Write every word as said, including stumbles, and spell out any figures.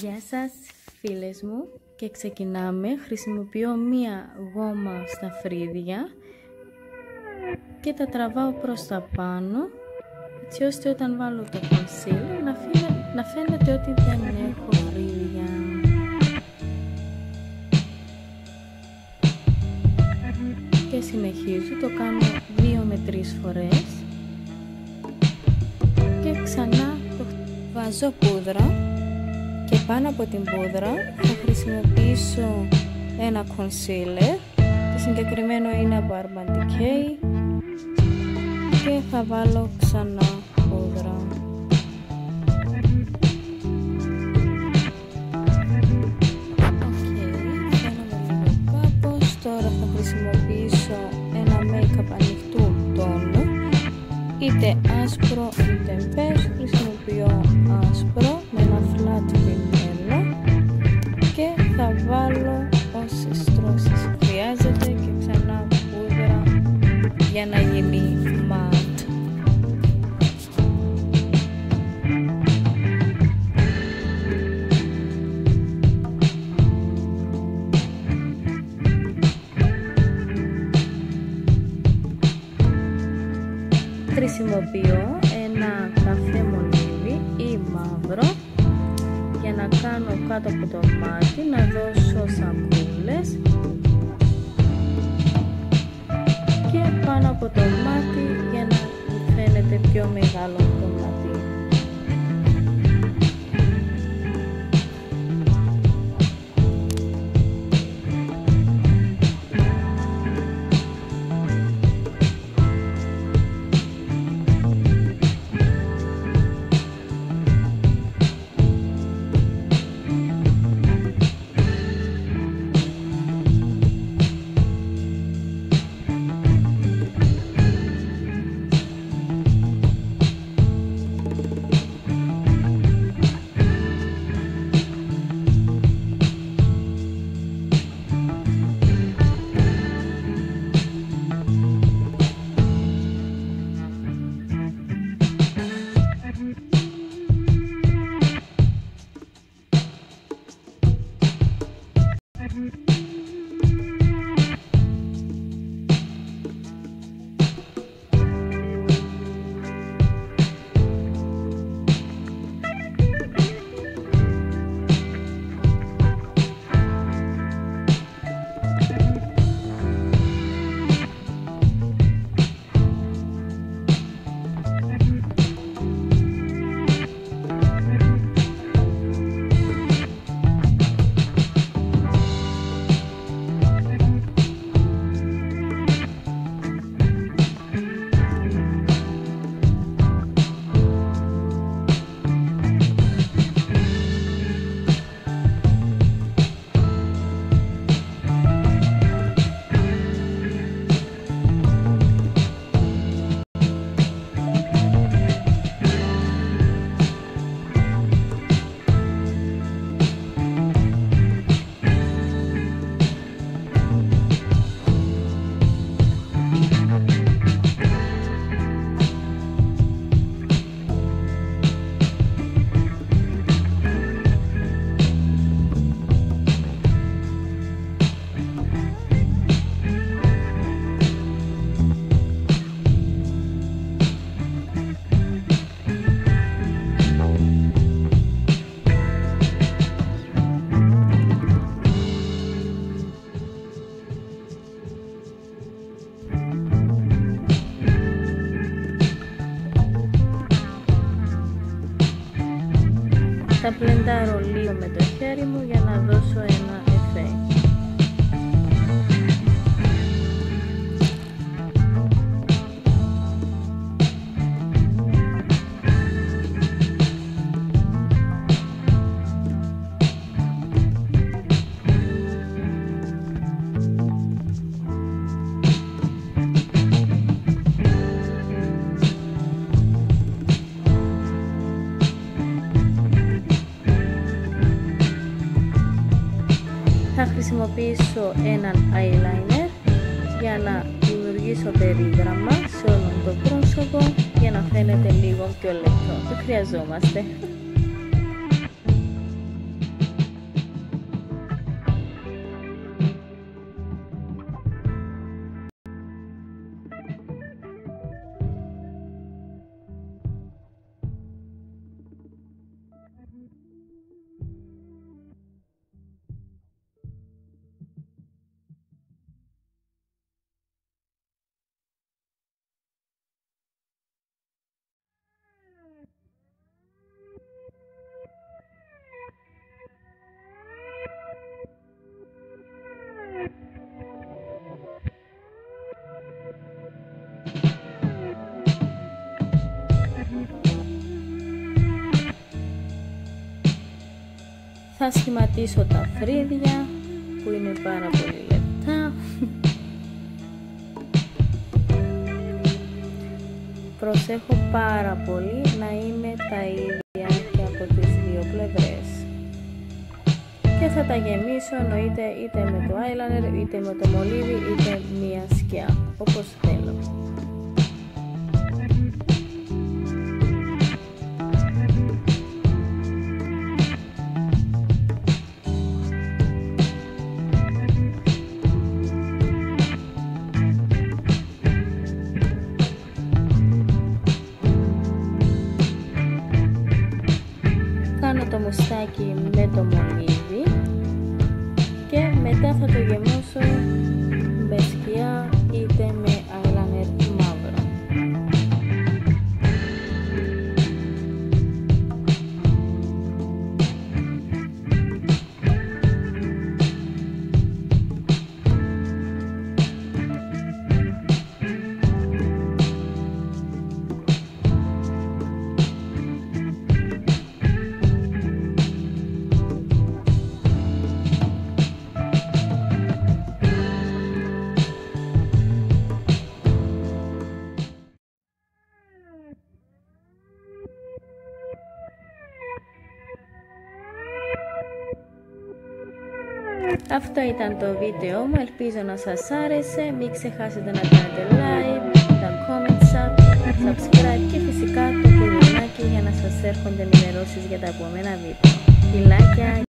Γεια σας φίλες μου, και ξεκινάμε. Χρησιμοποιώ μία γόμα στα φρύδια και τα τραβάω προς τα πάνω, έτσι ώστε όταν βάλω το concealer να, φαίνε, να φαίνεται ότι δεν έχω φρύδια. Και συνεχίζω, το κάνω δύο με τρεις φορές και ξανά το βάζω πούδρα. Και πάνω από την πούδρα θα χρησιμοποιήσω ένα concealer, το συγκεκριμένο είναι από Urban Decay, και θα βάλω ξανά πούδρα. Ok, φαίνομαι λίγο κάπως. Τώρα θα χρησιμοποιήσω ένα make-up ανοιχτού τόνου, είτε άσπρο είτε μπέζ. Χρησιμοποιώ άσπρο με ένα flat πινέλο και θα βάλω όσες στρώσεις χρειάζεται και ξανά πούδρα για να γίνει ματ. Χρησιμοποιώ ένα καφέ μολύβι ή μαύρο για να κάνω κάτω από το μάτι, να δώσω σακούλες, και πάνω από το μάτι για να φαίνεται πιο μεγάλο το μάτι. Θα πλεντάρω λίγο με το χέρι μου για να δώσω ένα εφέ. Θα χρησιμοποιήσω έναν eyeliner για να δημιουργήσω περίγραμμα σε όλο το πρόσωπο για να φαίνεται λίγο πιο λεπτό. Το χρειαζόμαστε. Θα σχηματίσω τα φρύδια που είναι πάρα πολύ λεπτά. Προσέχω πάρα πολύ να είναι τα ίδια και από τις δύο πλευρές. Και θα τα γεμίσω εννοείται είτε με το eyeliner, είτε με το μολύβι, είτε μία σκιά, όπως θέλω. Κάνω το μουστάκι με το μολύβι και μετά θα το γεμώσω με σκιά είτε με eyeliner μαύρο. Αυτό ήταν το βίντεο μου, ελπίζω να σας άρεσε. Μην ξεχάσετε να κάνετε like, τα comments, subscribe και φυσικά το κουδουνάκι για να σας έρχονται ενημερώσεις για τα επόμενα βίντεο. Φιλάκια!